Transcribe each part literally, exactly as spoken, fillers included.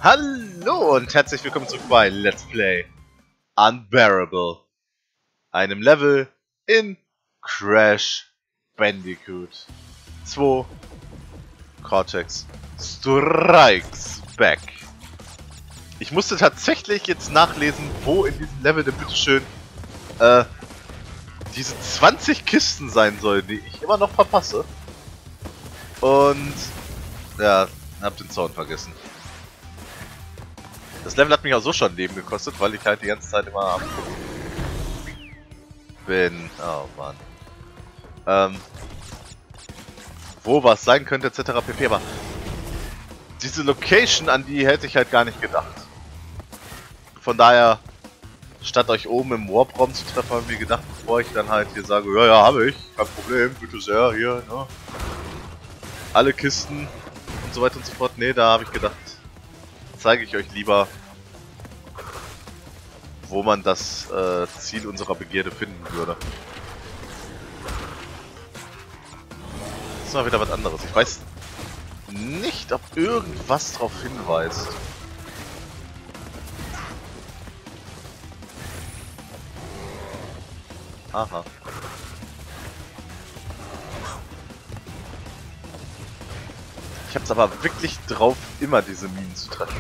Hallo und herzlich willkommen zurück bei Let's Play Unbearable, einem Level in Crash Bandicoot zwei Cortex Strikes Back. Ich musste tatsächlich jetzt nachlesen, wo in diesem Level denn bitteschön äh, diese zwanzig Kisten sein sollen, die ich immer noch verpasse. Und ja, hab den Zaun vergessen. Das Level hat mich auch so schon Leben gekostet, weil ich halt die ganze Zeit immer am bin. Oh Mann. Ähm, wo was sein könnte, et cetera pp. Aber diese Location, an die hätte ich halt gar nicht gedacht. Von daher, statt euch oben im Warp-Raum zu treffen, habe ich mir gedacht, bevor ich dann halt hier sage, ja, ja, habe ich, kein Problem, bitte sehr, hier, ne? Alle Kisten und so weiter und so fort. Ne, da habe ich gedacht, zeige ich euch lieber, wo man das äh, Ziel unserer Begierde finden würde. Das ist mal wieder was anderes. Ich weiß nicht, ob irgendwas darauf hinweist. Aha. Ich hab's aber wirklich drauf, immer diese Minen zu treffen.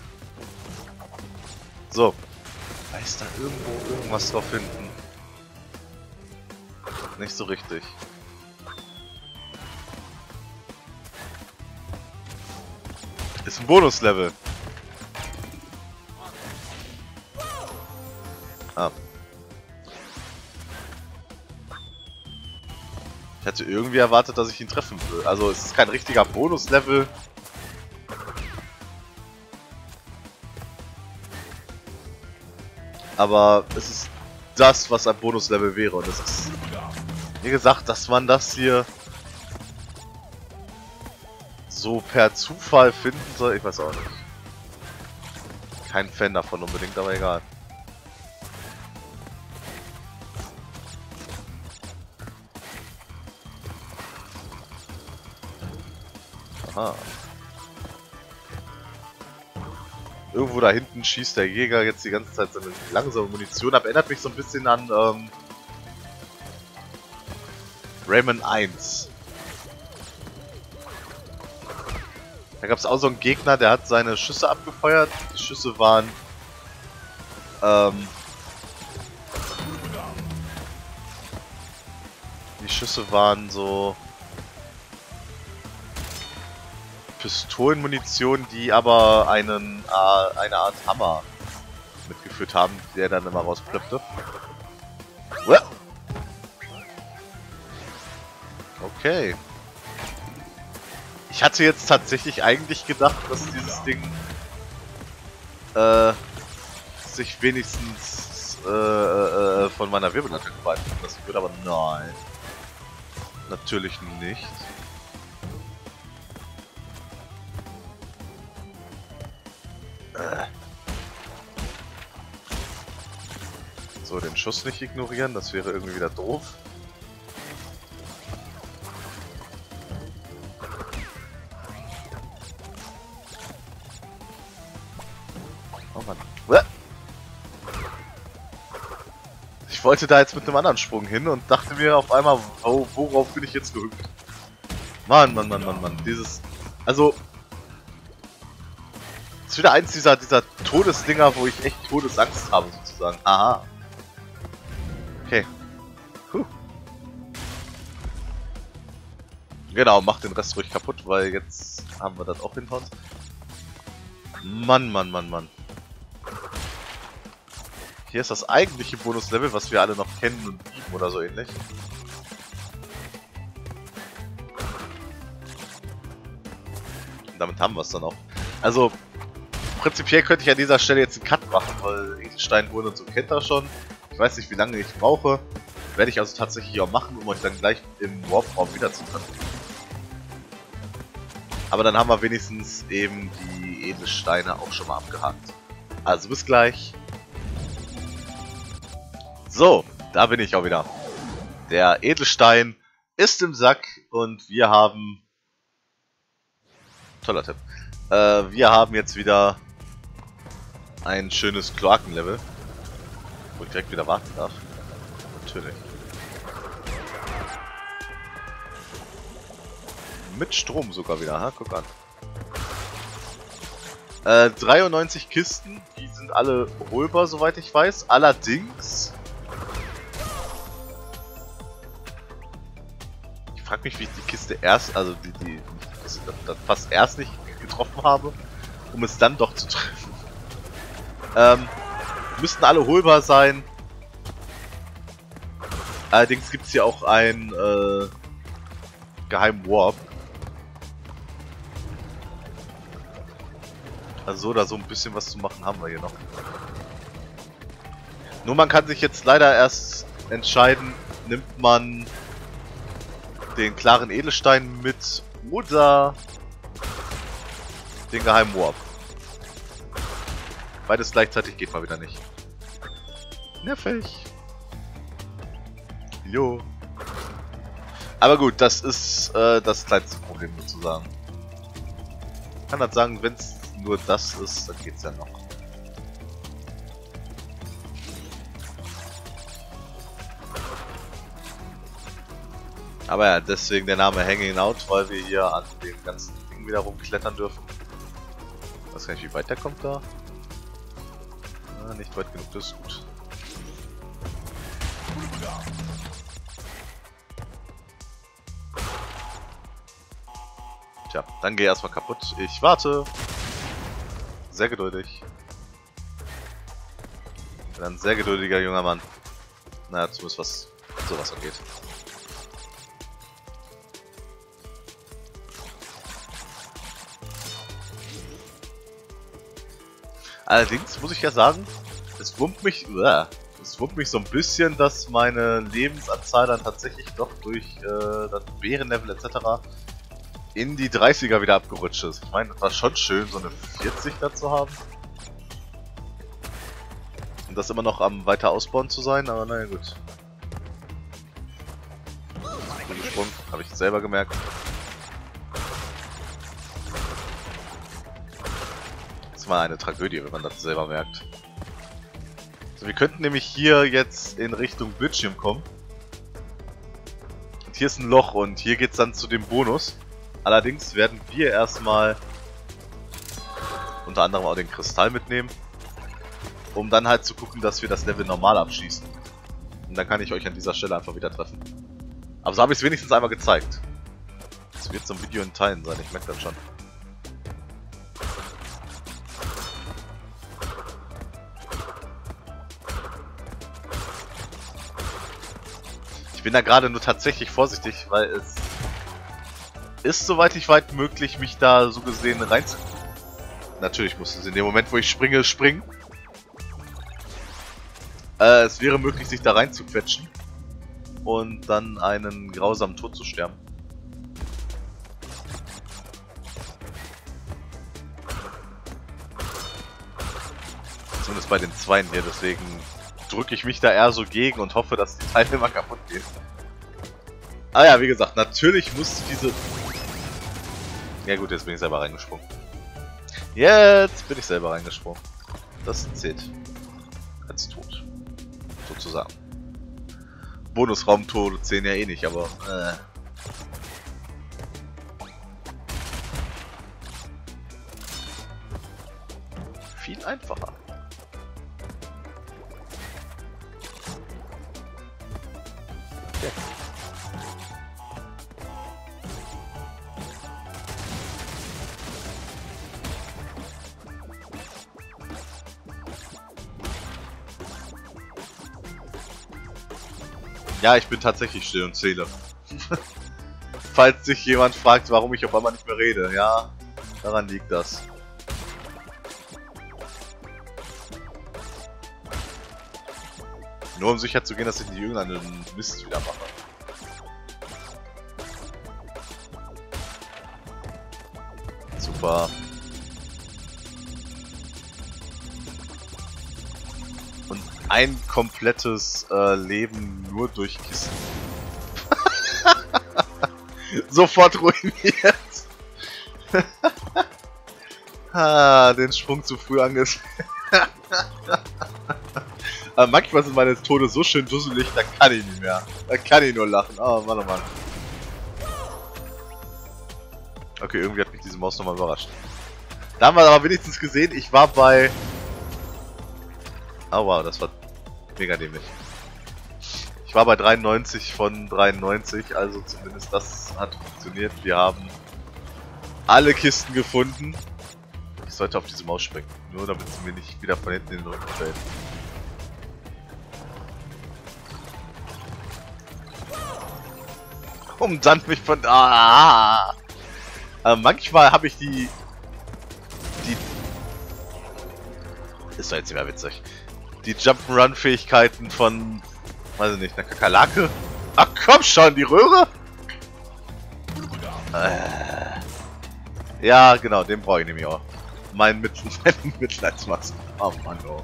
So. Weiß da irgendwo irgendwas drauf hinten? Nicht so richtig. Ist ein Bonuslevel. Ah. Ich hatte irgendwie erwartet, dass ich ihn treffen will. Also es ist kein richtiger Bonuslevel. Aber es ist das, was ein Bonuslevel wäre. Und es ist, wie gesagt, dass man das hier so per Zufall finden soll, ich weiß auch nicht. Kein Fan davon unbedingt, aber egal. Aha. Irgendwo da hinten schießt der Jäger jetzt die ganze Zeit seine langsame Munition ab. Erinnert mich so ein bisschen an ähm, Rayman eins. Da gab es auch so einen Gegner, der hat seine Schüsse abgefeuert. Die Schüsse waren ähm, die Schüsse waren so Pistolenmunition, die aber einen äh, eine Art Hammer mitgeführt haben, der dann immer rausplöppte. Okay. Ich hatte jetzt tatsächlich eigentlich gedacht, dass dieses Ding äh, sich wenigstens äh, äh, von meiner Wirbelattacke beeinflussen lassen würde, aber nein. Natürlich nicht. So, den Schuss nicht ignorieren, das wäre irgendwie wieder doof. Oh Mann. Ich wollte da jetzt mit einem anderen Sprung hin und dachte mir auf einmal, oh, worauf bin ich jetzt gehüpft? Mann, Mann, Mann, Mann, Mann. Dieses... Also... Das ist wieder eins dieser, dieser Todesdinger, wo ich echt Todesangst habe, sozusagen. Aha. Okay. Puh. Genau, mach den Rest ruhig kaputt, weil jetzt haben wir das auch hinter uns. Mann, Mann, Mann, Mann. Hier ist das eigentliche Bonuslevel, was wir alle noch kennen und lieben oder so ähnlich. Und damit haben wir es dann auch. Also, prinzipiell könnte ich an dieser Stelle jetzt einen Cut machen, weil Edelsteinwurden und so kennt ihr schon. Ich weiß nicht, wie lange ich brauche. Werde ich also tatsächlich auch machen, um euch dann gleich im Warp-Raum wiederzutreffen. Aber dann haben wir wenigstens eben die Edelsteine auch schon mal abgehakt. Also bis gleich. So, da bin ich auch wieder. Der Edelstein ist im Sack und wir haben... Toller Tipp. Äh, wir haben jetzt wieder ein schönes Kloakenlevel, wo ich direkt wieder warten darf. Natürlich. Mit Strom sogar wieder, ha? Guck an. Äh, dreiundneunzig Kisten, die sind alle holbar, soweit ich weiß. Allerdings... Ich frage mich, wie ich die Kiste erst, also die, die, die Kiste, das fast erst nicht getroffen habe, um es dann doch zu treffen. Ähm, müssten alle holbar sein. Allerdings gibt es hier auch einen äh, geheimen Warp. Also so oder so ein bisschen was zu machen haben wir hier noch. Nur man kann sich jetzt leider erst entscheiden, nimmt man den klaren Edelstein mit oder den geheimen Warp. Beides gleichzeitig geht mal wieder nicht. Nervig. Jo. Aber gut, das ist äh, das kleinste Problem sozusagen. Ich kann halt sagen, wenn es nur das ist, dann geht's ja noch. Aber ja, deswegen der Name Hanging Out, weil wir hier an dem ganzen Ding wieder rumklettern dürfen. Ich weiß gar nicht, wie weit der kommt da. Ah, nicht weit genug, das ist gut. Tja, dann geh erstmal kaputt. Ich warte. Sehr geduldig. Bin ein sehr geduldiger junger Mann. Naja, zumindest was sowas angeht. Allerdings muss ich ja sagen, es wurmt mich, uh, es wurmt mich so ein bisschen, dass meine Lebensanzahl dann tatsächlich doch durch äh, das Bärenlevel et cetera in die dreißiger wieder abgerutscht ist. Ich meine, das war schon schön, so eine vierzig da zu haben. Und das immer noch am weiter ausbauen zu sein, aber naja gut. Gesprungen, habe ich selber gemerkt. Das ist mal eine Tragödie, wenn man das selber merkt. So, wir könnten nämlich hier jetzt in Richtung Bildschirm kommen. Und hier ist ein Loch und hier geht es dann zu dem Bonus. Allerdings werden wir erstmal unter anderem auch den Kristall mitnehmen, um dann halt zu gucken, dass wir das Level normal abschließen. Und dann kann ich euch an dieser Stelle einfach wieder treffen. Aber so habe ich es wenigstens einmal gezeigt. Es wird so ein Video in Teilen sein, ich merke das schon. Ich bin da gerade nur tatsächlich vorsichtig, weil es ist, soweit ich weit möglich, mich da so gesehen rein zu... Natürlich muss es in dem Moment, wo ich springe, springen. Äh, es wäre möglich, sich da rein zu quetschen und dann einen grausamen Tod zu sterben. Zumindest bei den Zweien hier, deswegen drücke ich mich da eher so gegen und hoffe, dass die Teile immer kaputt gehen. Ah ja, wie gesagt, natürlich muss diese... Ja gut, jetzt bin ich selber reingesprungen. Jetzt bin ich selber reingesprungen. Das zählt als Tod. Sozusagen. Bonusraumtode zählen ja eh nicht, aber... Äh. Viel einfacher. Okay. Ja, ich bin tatsächlich still und zähle. Falls sich jemand fragt, warum ich auf einmal nicht mehr rede. Ja, daran liegt das. Nur um sicher zu gehen, dass ich nicht irgendeinen Mist wieder mache. Super. Und ein komplettes äh, Leben nur durch Kisten. Sofort ruiniert. ah, den Sprung zu früh angesetzt. Aber manchmal sind meine Tode so schön dusselig, da kann ich nicht mehr. Da kann ich nur lachen. Oh Mann, oh Mann. Okay, irgendwie hat mich diese Maus nochmal überrascht. Da haben wir aber wenigstens gesehen, ich war bei... Oh wow, das war mega dämlich. Ich war bei dreiundneunzig von dreiundneunzig, also zumindest das hat funktioniert. Wir haben alle Kisten gefunden. Ich sollte auf diese Maus springen, nur damit sie mir nicht wieder von hinten in den Rücken fällt. Um dann mich von... Ah! Äh, manchmal habe ich die... Die... Ist doch jetzt nicht mehr witzig. Die Jump'n'Run-Fähigkeiten von... Weiß ich nicht, einer Kakerlake? Ach komm schon, die Röhre? Äh, ja, genau, den brauche ich nämlich auch. Mein Mit Mitleidsmaß. Oh Mann, oh.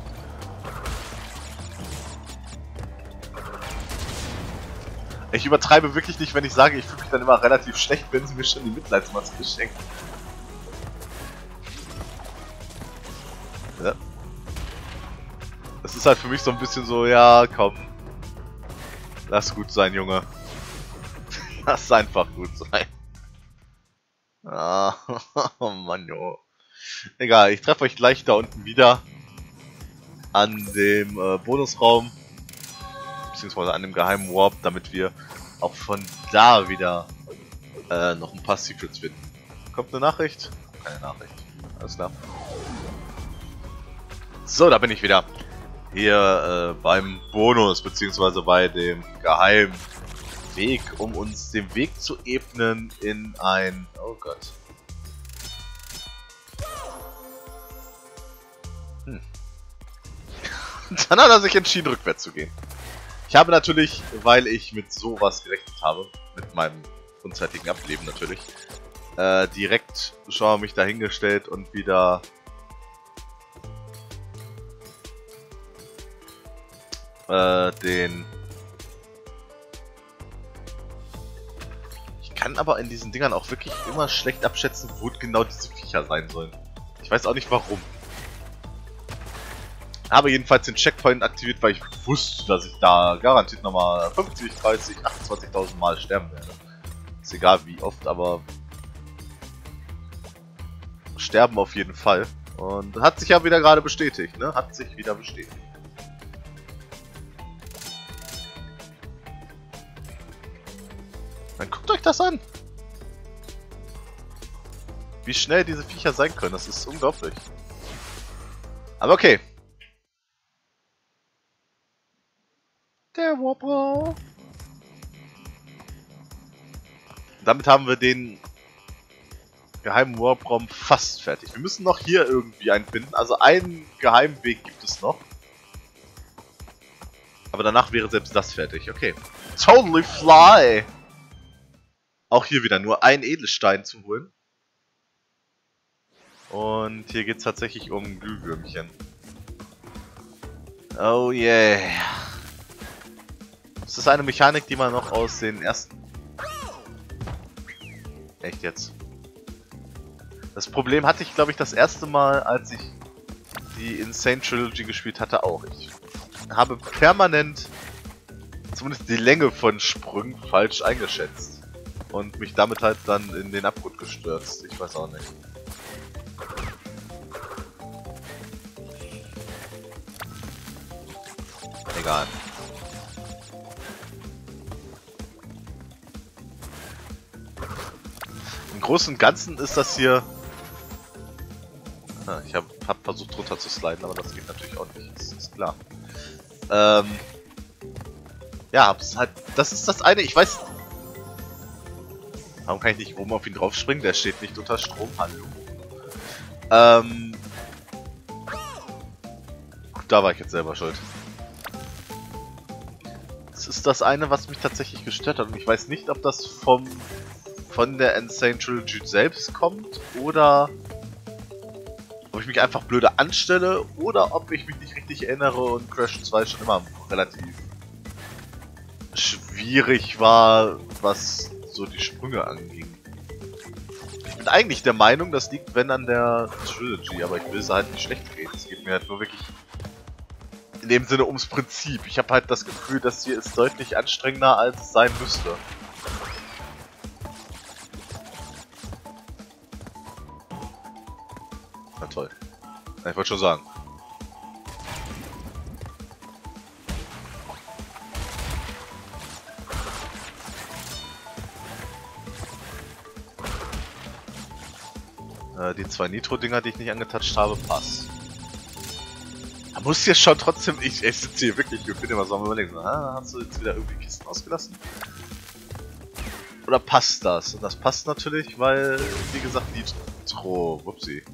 Ich übertreibe wirklich nicht, wenn ich sage, ich fühle mich dann immer relativ schlecht, wenn sie mir schon die Mitleidsmaske schenken. Ja. Das ist halt für mich so ein bisschen so, ja, komm. Lass gut sein, Junge. Lass einfach gut sein. Ah, oh Mann, jo. Egal, ich treffe euch gleich da unten wieder. An dem äh, Bonusraum. Beziehungsweise an dem geheimen Warp, damit wir auch von da wieder äh, noch ein paar Secrets finden. Kommt eine Nachricht? Keine Nachricht. Alles klar. So, da bin ich wieder. Hier äh, beim Bonus, beziehungsweise bei dem geheimen Weg, um uns den Weg zu ebnen in ein... Oh Gott. Hm. Dann hat er sich entschieden, rückwärts zu gehen. Ich habe natürlich, weil ich mit sowas gerechnet habe, mit meinem unzeitigen Ableben natürlich, äh, direkt schon mich dahingestellt und wieder... den... Ich kann aber in diesen Dingern auch wirklich immer schlecht abschätzen, wo genau diese Viecher sein sollen. Ich weiß auch nicht warum. Habe jedenfalls den Checkpoint aktiviert, weil ich wusste, dass ich da garantiert nochmal fünfzig, dreißig, achtundzwanzigtausend Mal sterben werde. Ist egal wie oft, aber... Sterben auf jeden Fall. Und hat sich ja wieder gerade bestätigt, ne? Hat sich wieder bestätigt. Dann guckt euch das an! Wie schnell diese Viecher sein können, das ist unglaublich. Aber okay. Der Wobble. Damit haben wir den geheimen Warp-Raum fast fertig. Wir müssen noch hier irgendwie einen finden. Also einen geheimen Weg gibt es noch. Aber danach wäre selbst das fertig. Okay. Totally fly! Auch hier wieder nur ein Edelstein zu holen. Und hier geht es tatsächlich um Glühwürmchen. Oh yeah. Das ist eine Mechanik, die man noch aus den ersten... Echt jetzt? Das Problem hatte ich, glaube ich, das erste Mal, als ich die Insane Trilogy gespielt hatte, auch. Ich habe permanent zumindest die Länge von Sprüngen falsch eingeschätzt. Und mich damit halt dann in den Abgrund gestürzt. Ich weiß auch nicht. Egal. Im Großen und Ganzen ist das hier... Ah, ich habe hab versucht runter zu sliden, aber das geht natürlich auch nicht. Das ist klar. Ähm... Ja, das ist halt... Das ist das eine, ich weiß... Warum kann ich nicht oben auf ihn drauf springen? Der steht nicht unter Strom. Hallo. Ähm. Da war ich jetzt selber schuld. Das ist das eine, was mich tatsächlich gestört hat. Und ich weiß nicht, ob das vom von der Insane Trilogy selbst kommt oder ob ich mich einfach blöde anstelle oder ob ich mich nicht richtig erinnere und Crash zwei schon immer relativ schwierig war, was so die Sprünge anging. Ich bin eigentlich der Meinung, das liegt wenn an der Trilogy, aber ich will es halt nicht schlecht reden. Es geht mir halt nur wirklich In dem Sinne ums Prinzip. Ich habe halt das Gefühl, das hier ist deutlich anstrengender, als es sein müsste. Na toll. Ich wollte schon sagen. Äh, die zwei Nitro-Dinger, die ich nicht angetatscht habe, passt. Da muss jetzt schon trotzdem, ich, ich sitze hier wirklich, ich bin immer so am überlegen, ah, hast du jetzt wieder irgendwie Kisten ausgelassen? Oder passt das? Und das passt natürlich, weil, wie gesagt, Nitro, whoopsie.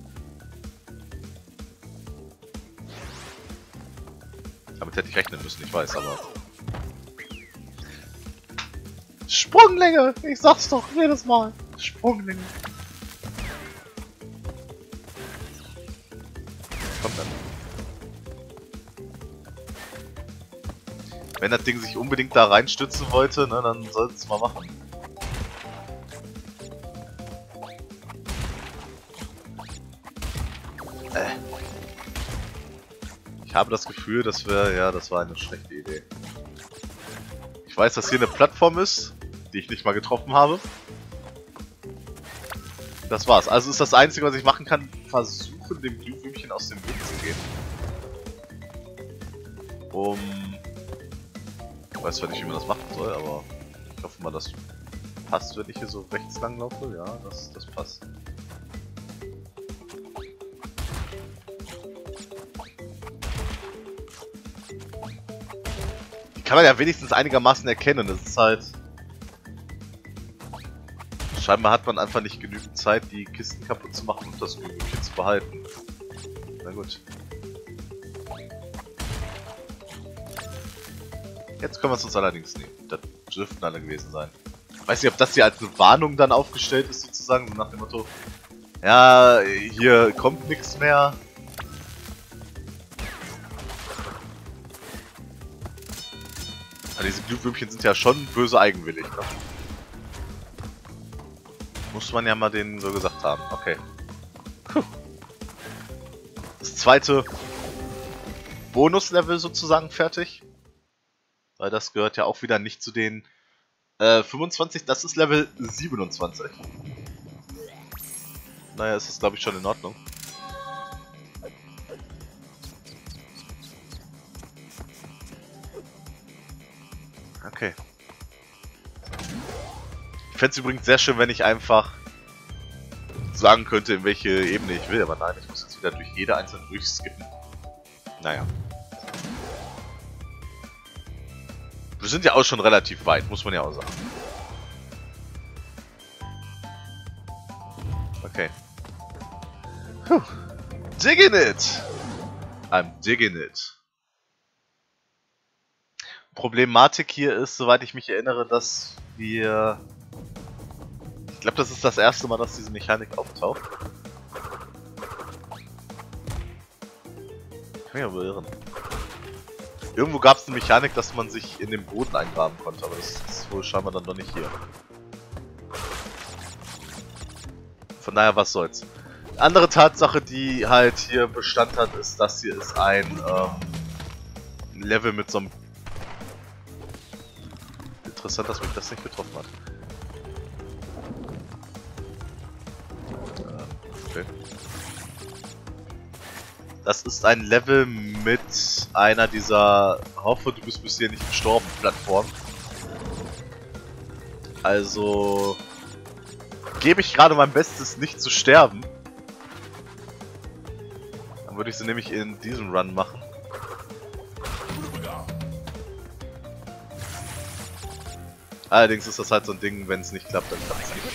Damit hätte ich rechnen müssen, ich weiß, aber... Sprunglänge! Ich sag's doch jedes Mal! Sprunglänge! Kommt dann. Wenn das Ding sich unbedingt da reinstützen wollte, ne, dann soll es mal machen. Äh. Ich habe das Gefühl, dass wir... Ja, das war eine schlechte Idee. Ich weiß, dass hier eine Plattform ist, die ich nicht mal getroffen habe. Das war's. Also ist das Einzige, was ich machen kann, versuchen, dem Glühwürmchen aus dem Weg zu gehen. Um... Ich weiß zwar nicht, wie man das machen soll, aber ich hoffe mal, das passt, wenn ich hier so rechts lang laufe. Ja, das, das passt. Die kann man ja wenigstens einigermaßen erkennen. Das ist halt... Scheinbar hat man einfach nicht genügend Zeit, die Kisten kaputt zu machen und das Glühwürmchen zu behalten. Na gut. Jetzt können wir es uns allerdings nehmen. Das dürften alle gewesen sein. Ich weiß nicht, ob das hier als eine Warnung dann aufgestellt ist, sozusagen, so nach dem Motto, ja, hier kommt nichts mehr. Ja, diese Glühwürmchen sind ja schon böse eigenwillig. Ne? Muss man ja mal denen so gesagt haben. Okay. Puh. Das zweite Bonuslevel sozusagen fertig. Weil das gehört ja auch wieder nicht zu den äh, fünfundzwanzig, das ist Level siebenundzwanzig. Naja, ist das glaube ich schon in Ordnung. Okay. Ich fände es übrigens sehr schön, wenn ich einfach sagen könnte, in welche Ebene ich will, aber nein, ich muss jetzt wieder durch jede einzelne durchskippen. Naja. Wir sind ja auch schon relativ weit, muss man ja auch sagen. Okay. Puh. Digging it! I'm digging it. Problematik hier ist, soweit ich mich erinnere, dass wir... Ich glaube, das ist das erste Mal, dass diese Mechanik auftaucht. Ich kann mich aber irren. Irgendwo gab es eine Mechanik, dass man sich in den Boden eingraben konnte, aber das ist wohl scheinbar dann noch nicht hier. Von daher, was soll's. Andere Tatsache, die halt hier Bestand hat, ist, dass hier ist ein ähm, Level mit so einem... Interessant, dass mich das nicht getroffen hat. Okay. Das ist ein Level mit einer dieser Hoffe, du bist bisher nicht gestorben Plattformen. Also gebe ich gerade mein Bestes, nicht zu sterben. Dann würde ich sie nämlich in diesem Run machen. Allerdings ist das halt so ein Ding, wenn es nicht klappt, dann klappt es nicht.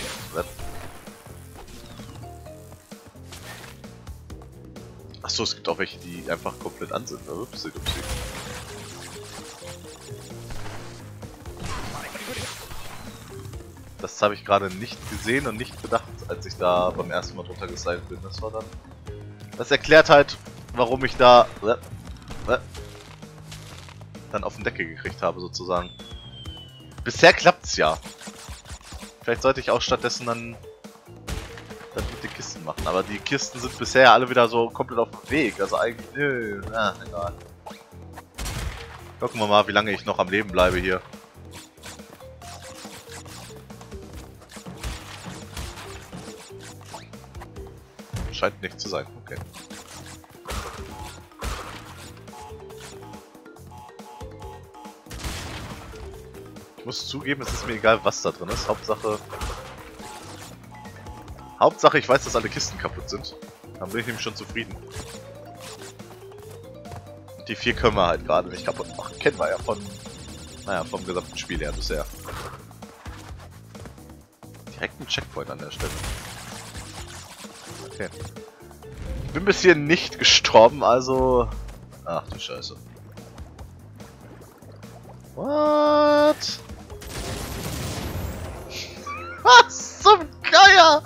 Achso, es gibt auch welche, die einfach komplett an sind. Upsi, upsi. Das habe ich gerade nicht gesehen und nicht bedacht, als ich da beim ersten Mal drunter geslidet bin. Das war dann... Das erklärt halt, warum ich da... dann auf den Deckel gekriegt habe, sozusagen. Bisher klappt's ja. Vielleicht sollte ich auch stattdessen dann... das mit den Kisten machen, aber die Kisten sind bisher alle wieder so komplett auf dem Weg, also eigentlich, nö, na, egal. Gucken wir mal, wie lange ich noch am Leben bleibe hier. Scheint nicht zu sein, okay. Ich muss zugeben, es ist mir egal, was da drin ist. Hauptsache... Hauptsache, ich weiß, dass alle Kisten kaputt sind. Dann bin ich nämlich schon zufrieden. Die vier können wir halt gerade nicht kaputt machen. Kennen wir ja von... Naja, vom gesamten Spiel her bisher. Direkt ein Checkpoint an der Stelle. Okay. Ich bin bis hier nicht gestorben, also... Ach du Scheiße. What? Was zum Geier?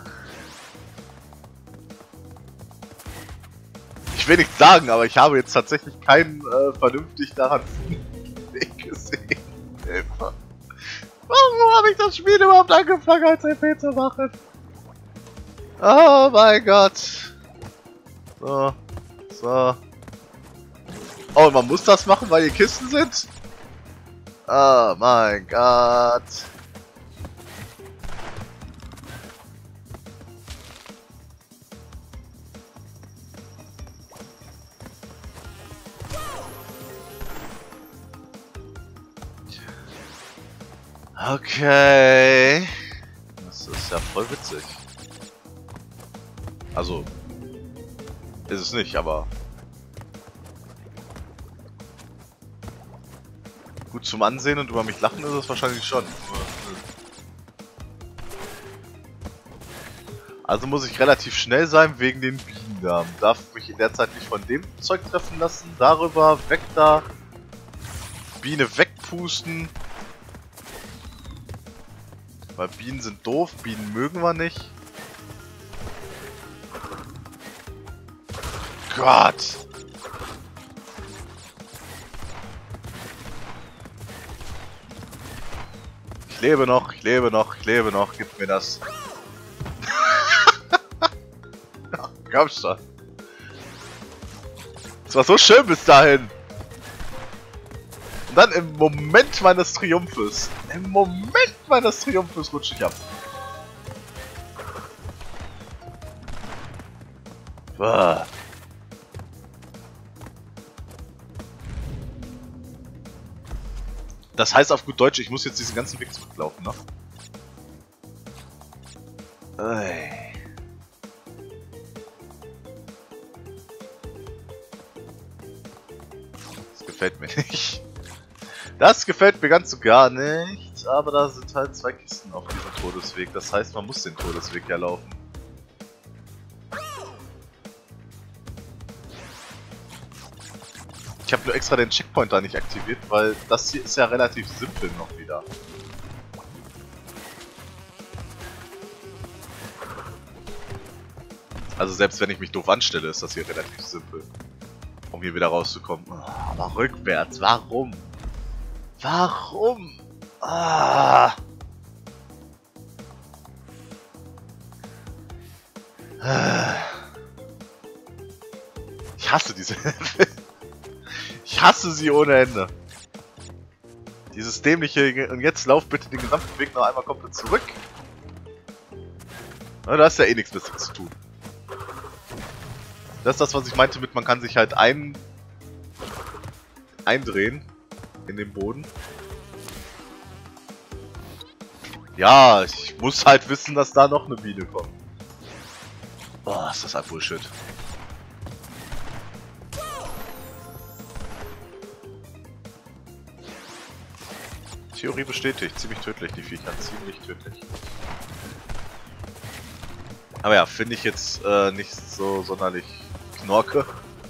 Ich will nichts sagen, aber ich habe jetzt tatsächlich keinen äh, vernünftig daran Weg gesehen. Hilfe. Warum habe ich das Spiel überhaupt angefangen als R P zu machen? Oh mein Gott. So. So. Oh, man muss das machen, weil hier Kisten sind? Oh mein Gott. Okay. Das ist ja voll witzig. Also, ist es nicht, aber gut zum Ansehen und über mich lachen ist es wahrscheinlich schon. Also muss ich relativ schnell sein wegen den Bienen da. Darf mich in der Zeit nicht von dem Zeug treffen lassen. Darüber, weg da. Biene wegpusten. Weil Bienen sind doof, Bienen mögen wir nicht. Gott! Ich lebe noch, ich lebe noch, ich lebe noch, gib mir das. Komm schon. Es war so schön bis dahin. Und dann im Moment meines Triumphes, im Moment meines Triumphes rutsche ich ab. Boah. Das heißt auf gut Deutsch, ich muss jetzt diesen ganzen Weg zurücklaufen, ne? Ey. Das gefällt mir nicht. Das gefällt mir ganz so gar nicht, aber da sind halt zwei Kisten auf diesem Todesweg. Das heißt, man muss den Todesweg ja laufen. Ich habe nur extra den Checkpoint da nicht aktiviert, weil das hier ist ja relativ simpel noch wieder. Also selbst wenn ich mich doof anstelle, ist das hier relativ simpel. Um hier wieder rauszukommen. Aber rückwärts, warum? Warum? Ah. Ich hasse diese Level. Ich hasse sie ohne Ende. Dieses dämliche... Und jetzt lauf bitte den gesamten Weg noch einmal komplett zurück. Na, da ist ja eh nichts Besseres zu tun. Das ist das, was ich meinte mit, man kann sich halt ein... eindrehen. In den Boden. Ja, ich muss halt wissen, dass da noch eine Biene kommt. Boah, ist das ein Bullshit. Theorie bestätigt. Ziemlich tödlich, die Viecher. Ziemlich tödlich. Aber ja, finde ich jetzt äh, nicht so sonderlich knorke.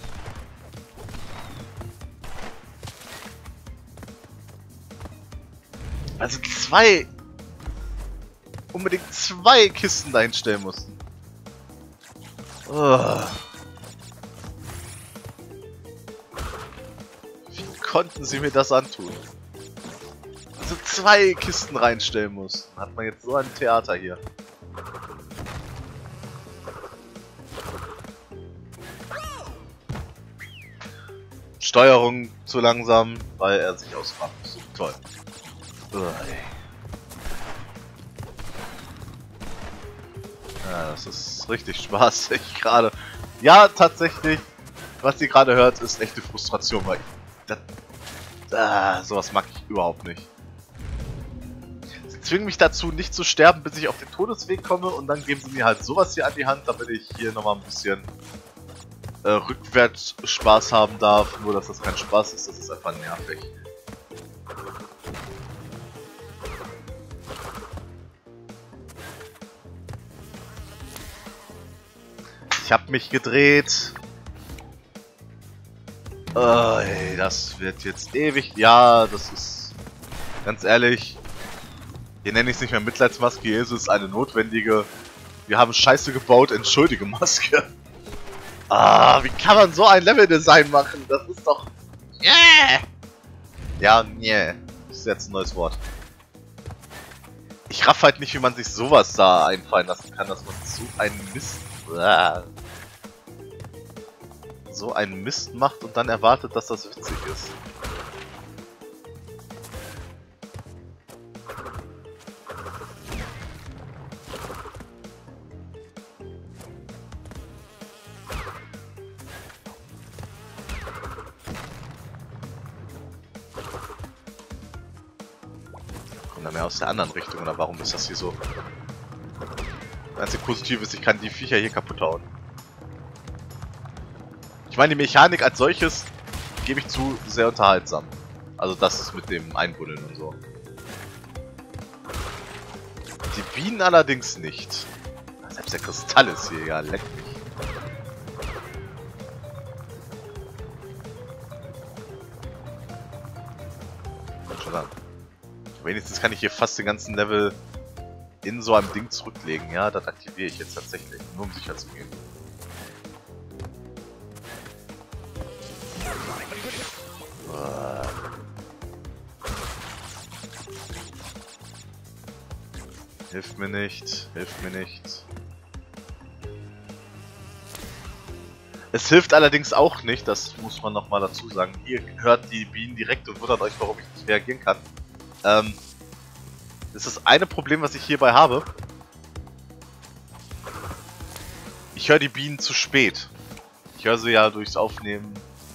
Also zwei... Unbedingt zwei Kisten dahin stellen mussten. Oh. Wie konnten sie mir das antun? Also zwei Kisten reinstellen muss. Hat man jetzt so ein Theater hier. Steuerung zu langsam, weil er sich ausfahren muss. Toll. Ja, das ist richtig spaßig gerade. Ja, tatsächlich, was ihr gerade hört, ist echte Frustration, weil das, ah, sowas mag ich überhaupt nicht. Sie zwingen mich dazu, nicht zu sterben, bis ich auf den Todesweg komme, und dann geben sie mir halt sowas hier an die Hand, damit ich hier nochmal ein bisschen äh, rückwärts Spaß haben darf. Nur, dass das kein Spaß ist, das ist einfach nervig. Ich hab mich gedreht. Oh, ey, das wird jetzt ewig. Ja, das ist... Ganz ehrlich. Hier nenne ich es nicht mehr Mitleidsmaske, hier ist es eine notwendige... Wir haben Scheiße gebaut, entschuldige Maske. Ah, wie kann man so ein Leveldesign machen? Das ist doch... Yeah. Ja, nee. Das ist jetzt ein neues Wort. Ich raff halt nicht, wie man sich sowas da einfallen lassen kann, dass man so einen Mist... Ah. so einen Mist macht und dann erwartet, dass das witzig ist. Kommt da mehr aus der anderen Richtung, oder warum ist das hier so? Das einzige Positive ist, ich kann die Viecher hier kaputt hauen. Ich meine, die Mechanik als solches, gebe ich zu, sehr unterhaltsam. Also das ist mit dem Einbuddeln und so. Die Bienen allerdings nicht. Selbst der Kristall ist hier, ja, leck mich. Kommt schon an. Wenigstens kann ich hier fast den ganzen Level in so einem Ding zurücklegen. Ja, das aktiviere ich jetzt tatsächlich, nur um sicher zu gehen. Hilft mir nicht, hilft mir nicht. Es hilft allerdings auch nicht, das muss man nochmal dazu sagen. Ihr hört die Bienen direkt und wundert euch, warum ich nicht reagieren kann. Ähm, das ist das eine Problem, was ich hierbei habe. Ich höre die Bienen zu spät. Ich höre sie ja durchs Aufnehmen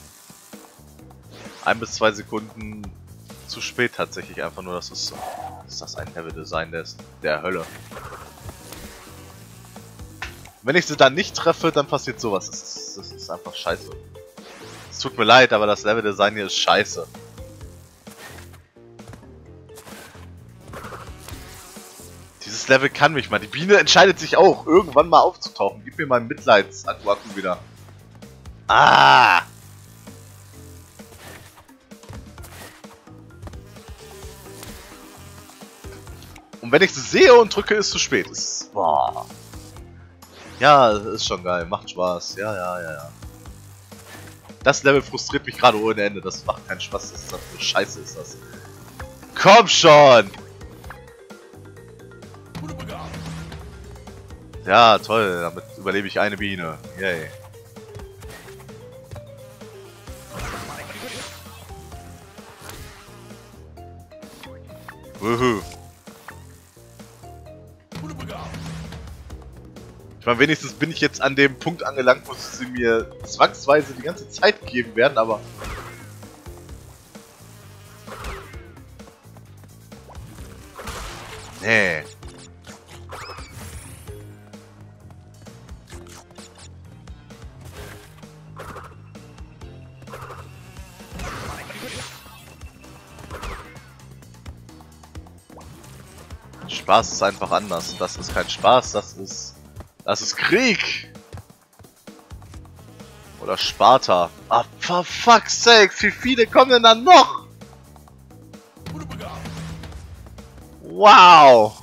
ein bis zwei Sekunden zu spät tatsächlich. Einfach nur, das ist, ist das ein Level-Design der, der Hölle. Wenn ich sie dann nicht treffe, dann passiert sowas. Das ist, das ist einfach scheiße. Es tut mir leid, aber das Level-Design hier ist scheiße. Dieses Level kann mich mal. Die Biene entscheidet sich auch, irgendwann mal aufzutauchen. Gib mir mal einen Mitleids-Akku wieder. Ah! Und wenn ich sie sehe und drücke, ist es zu spät. Ist, boah. Ja, ist schon geil. Macht Spaß. Ja, ja, ja, ja. Das Level frustriert mich gerade ohne Ende. Das macht keinen Spaß. Das ist das, Scheiße ist das. Komm schon! Ja, toll. Damit überlebe ich eine Biene. Yay. Wuhu. Ich meine, wenigstens bin ich jetzt an dem Punkt angelangt, wo sie mir zwangsweise die ganze Zeit geben werden, aber... Nee. Spaß ist einfach anders. Das ist kein Spaß, das ist... Das ist Krieg! Oder Sparta. Ah, for fuck's sake, wie viele kommen denn dann noch? Wow!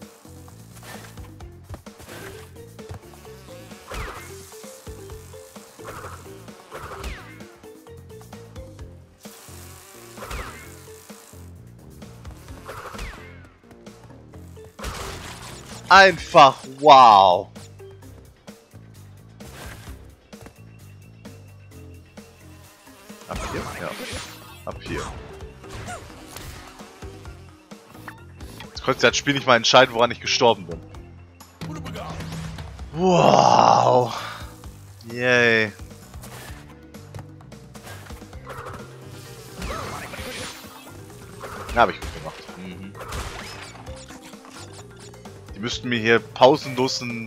Einfach wow! Ab hier? Ja. Ab hier. Jetzt konnte das Spiel nicht mal entscheiden, woran ich gestorben bin. Wow. Yay. Ja, habe ich gut gemacht. Mhm. Die müssten mir hier pausenlosen...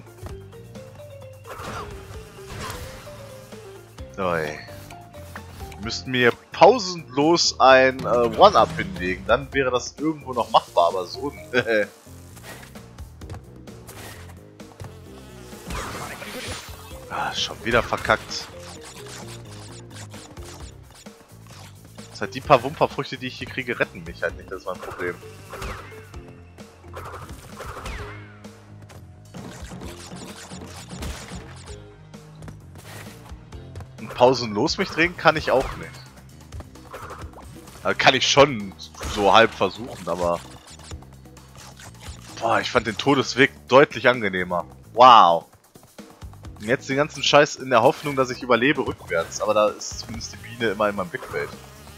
Oi. Die müssten mir pausenlos ein äh, One-Up hinlegen. Dann wäre das irgendwo noch machbar, aber so... ah, schon wieder verkackt. Das heißt, die paar Wumperfrüchte, die ich hier kriege, retten mich halt nicht. Das ist mein Problem. Und pausenlos mich drehen kann ich auch nicht. Also kann ich schon so halb versuchen, aber... boah, ich fand den Todesweg deutlich angenehmer. Wow. Und jetzt den ganzen Scheiß in der Hoffnung, dass ich überlebe rückwärts. Aber da ist zumindest die Biene immer in meinem Blickfeld.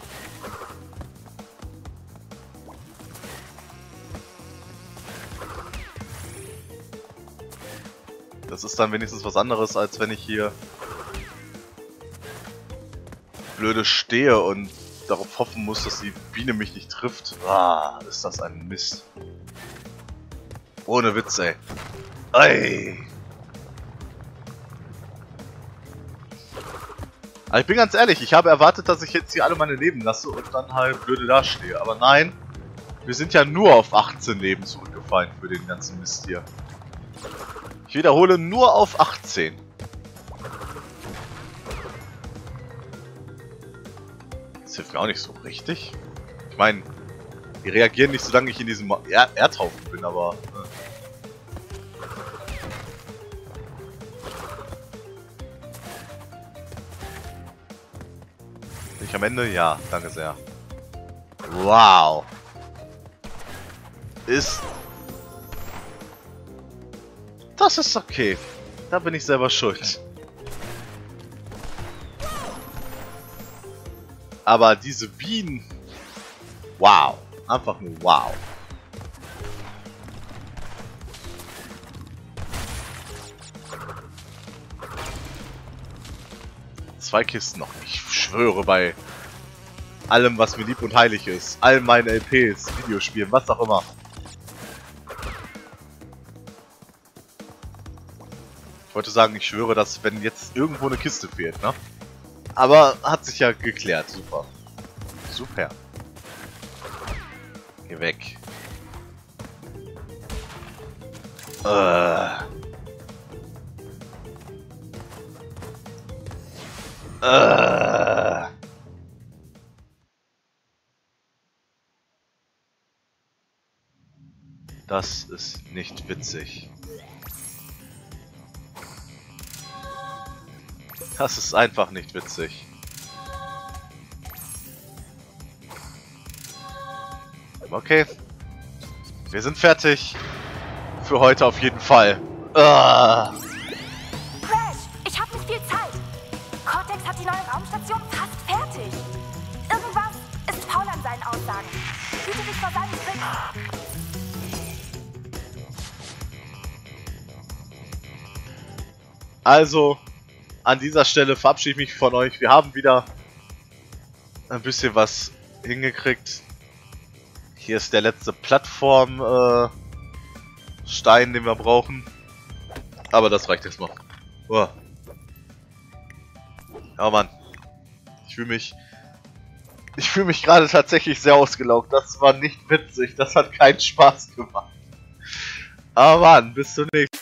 Das ist dann wenigstens was anderes, als wenn ich hier blöde stehe und darauf hoffen muss, dass die Biene mich nicht trifft. Ah, ist das ein Mist. Ohne Witz, ey. Ey. Aber ich bin ganz ehrlich, ich habe erwartet, dass ich jetzt hier alle meine Leben lasse und dann halt blöde dastehe. Aber nein, wir sind ja nur auf achtzehn Leben zurückgefallen für den ganzen Mist hier. Ich wiederhole, nur auf achtzehn. Das hilft mir auch nicht so richtig. Ich meine, die reagieren nicht, solange ich in diesem er Erdhaufen bin, aber... Ne. Bin ich am Ende? Ja, danke sehr. Wow. Ist... das ist okay. Da bin ich selber schuld. Aber diese Bienen... wow. Einfach nur wow. Zwei Kisten noch. Ich schwöre bei allem, was mir lieb und heilig ist. All meine L Ps, Videospielen, was auch immer. Ich wollte sagen, ich schwöre, dass wenn jetzt irgendwo eine Kiste fehlt, ne? Aber hat sich ja geklärt. Super. Super. Geh weg. Äh. Äh. Das ist nicht witzig. Das ist einfach nicht witzig. Okay. Wir sind fertig. Für heute auf jeden Fall. Ah. Crash, ich hab nicht viel Zeit. Cortex hat die neue Raumstation fast fertig. Irgendwas ist faul an seinen Aussagen. Hüte dich vor seinen Tricks. Also, an dieser Stelle verabschiede ich mich von euch. Wir haben wieder ein bisschen was hingekriegt. Hier ist der letzte Plattform-Stein, äh, den wir brauchen. Aber das reicht erstmal. Oh. Ja, Mann. Ich fühle mich... Ich fühle mich gerade tatsächlich sehr ausgelaugt. Das war nicht witzig. Das hat keinen Spaß gemacht. Aber Mann, bis zum nächsten Mal.